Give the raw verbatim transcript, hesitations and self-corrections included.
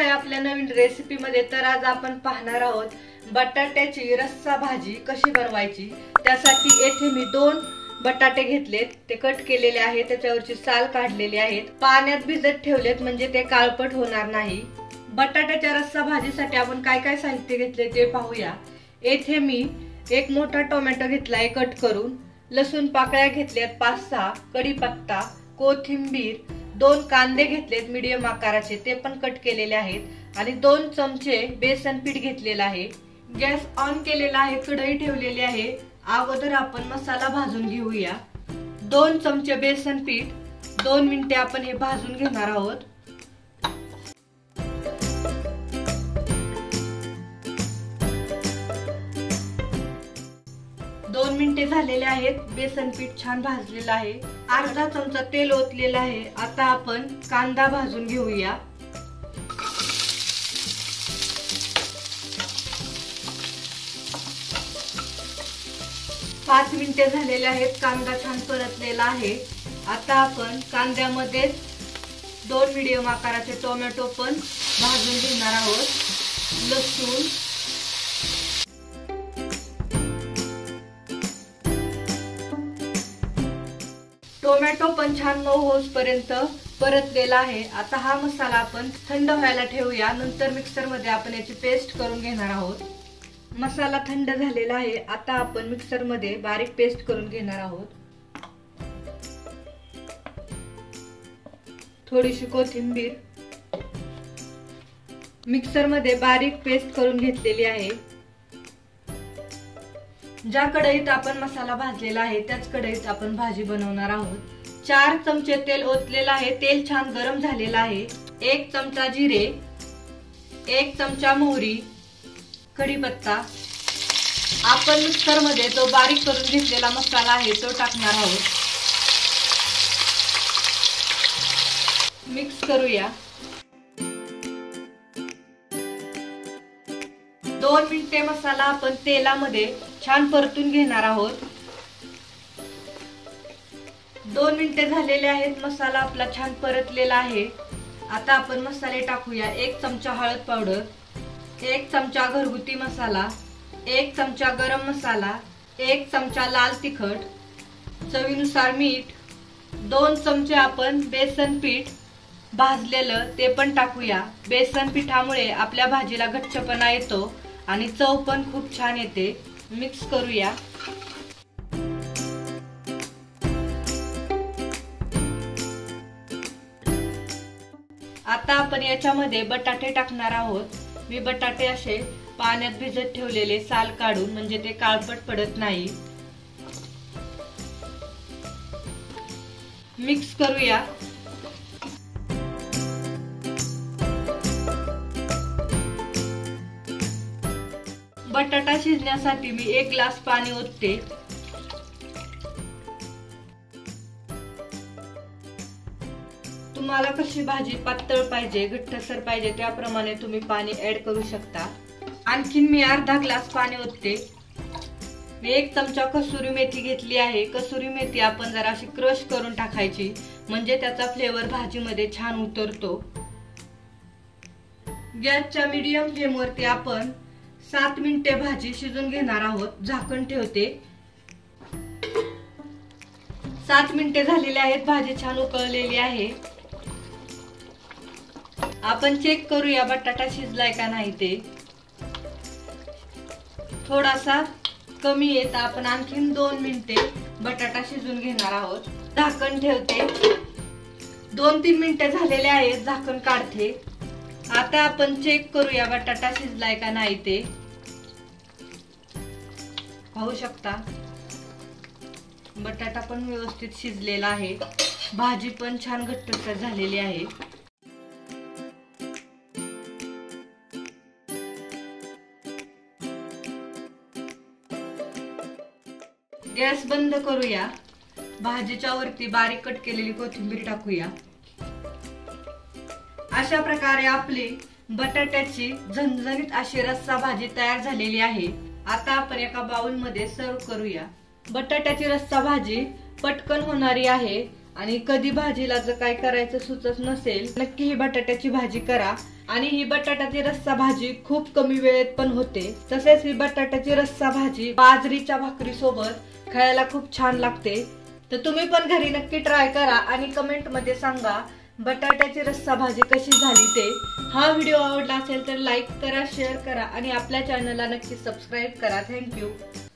आहे आपल्या नवीन रेसिपी मध्ये। तर आज आपण पाहणार आहोत बटाट्याची रस्सा भाजी कशी बनवायची। त्यासाठी येथे मी दोन बटाटे घेतलेत, ते कट केलेले आहेत, त्याच्यावरची साल काढलेली आहेत, पाण्यात भिजत ठेवलेत म्हणजे ते काळपट होणार नाही। बटाट्याच्या रस्सा भाजीसाठी आपण काय काय साहित्य घेतले ते पाहूया। येथे मी एक मोठा टोमॅटो घेतलाय कट करून, लसूण पाकळ्या घेतल्यात पाच सहा, कढीपत्ता, कोथिंबीर, दोन कांदे घेतलेत मीडियम आकाराचे, ते पण कट केलेले आहेत, आणि दोन चमचे बेसन पीठ घेतलेला आहे। गॅस ऑन केलेला आहे, कढई ठेवलेली आहे। अगोदर आपण मसाला भाजून घेऊया। दोन चमचे बेसन पीठ, दोन मिनिटे आपण हे भाजून घेणार आहोत। दोन मिनिटे झालेले आहेत, बेसन पीठ छान भाजलेलं आहे। अर्धा चमचा तेल ओतलेलं आहे। आता आपण कांदा भाजून घेऊया। पाच मिनिटे झालेले आहेत, कांदा छान परतलेला आहे। आता आपण कांद्यामध्ये दोन मीडियम आकाराचे टोमॅटो पण भाजून घेणार आहोत। लसूण, टोमॅटो पण छान मऊ होईपर्यंत परतलेला आहे। आता हा मसाला आपण थंड व्हायला ठेवूया, नंतर मिक्सर मध्ये आपण याची पेस्ट करून घेणार आहोत। मसाला थंड झालेला आहे, आता आपण मिक्सर मध्ये बारीक पेस्ट करून घेणार आहोत। थोडीशी कोथिंबीर, मिक्सर मध्ये बारीक पेस्ट करून घेतलेली आहे। ज्या कढईत आपण मसाला भाजलेला आहे त्याच कढईत आपण भाजी बनवणार आहोत। चार चमचे तेल ओतलेलं आहे, तेल छान गरम झालेलं आहे। एक चमचा जिरे, एक चमचा मोहरी, कढीपत्ता, आपण मिक्सर मध्ये जो बारीक करून घेतलेला मसाला आहे तो टाकणार आहोत। मिक्स करूया। दोन मिनिटे मसाला आपण तेलामध्ये छान परतून घेणार आहोत। दोन मिनिटे झालेले आहेत, मसाला आपला छान परतलेला आहे। आता आपण मसाले टाकूया। एक चमचा हळद पावडर, एक चमचा घरगुती मसाला, एक चमचा गरम मसाला, एक चमचा लाल तिखट, चवीनुसार मीठ, दोन चमचे आपण बेसन पीठ भाजलेलं ते पण टाकूया। बेसन पिठामुळे आपल्या भाजीला घट्टपणा येतो आणि चव पण खूप छान येते। मिक्स करूया। आता आपण याच्यामध्ये बटाटे टाकणार आहोत। मी बटाटे असे पाण्यात भिजत ठेवलेले, साल काढून, म्हणजे ते काळपट पडत नाही। मिक्स करूया। बटाटा शिजण्यासाठी मी एक ग्लास पाणी ओतते। तुम्हाला कशी भाजी पातळ पाहिजे, घट्टसर पाहिजे त्याप्रमाणे तुम्ही पाणी ऍड करू शकता। आणखीन मी अर्धा ग्लास पाणी ओतते। एक चमचा कसुरी मेथी घेतली आहे। कसुरी मेथी आपण जरा अशी क्रश करून टाकायची, म्हणजे त्याचा फ्लेवर भाजीमध्ये छान उतरतो। गॅसच्या मीडियम फ्लेम वरती आपण सात मिनिटे भाजी शिजून घेणार आहोत। झाकण ठेवते। सात मिनिटे झालेली आहेत, भाजी छान उकळलेली आहे। आपण चेक करूया बटाटा शिजलाय का नाही ते। थोडासा कमी येत, आपण आणखीन दोन मिनिटे बटाटा शिजून घेणार आहोत। झाकण ठेवते। दोन तीन मिनिटे झालेले आहेत, झाकण काढते। आता आपण चेक करूया बटाटा शिजलाय का नाही ते। पाहू शकता बटाटा पण व्यवस्थित शिजलेला आहे, भाजी पण छान घट्टसर झालेली आहे। गॅस बंद करूया। भाजीच्या वरती बारीक कट केलेली कोथिंबीर टाकूया। अशा प्रकारे आपली बटाट्याची झणझणीत अशी रस्सा भाजी तयार झालेली आहे। आता आपण एका बाउल मध्ये सर्व करूया। बटाट्याची रस्सा भाजी पटकन होणारी आहे आणि कधी भाजीला जर काय करायचं सुचत नसेल नक्की ही बटाट्याची भाजी करा। आणि ही बटाट्याची रस्सा भाजी खूप कमी वेळेत पण होते। तसेच ही बटाट्याची रस्सा भाजी बाजरीच्या भाकरी सोबत खायला खूप छान लागते। तर तुम्ही पण घरी नक्की ट्राय करा आणि कमेंट मध्ये सांगा बटाट्याची रस्सा भाजी कशी झाली ते। हा व्हिडिओ आवडला असेल तर लाईक करा, शेअर करा आणि आपल्या चॅनलला नक्की सबस्क्राईब करा। थँक्यू।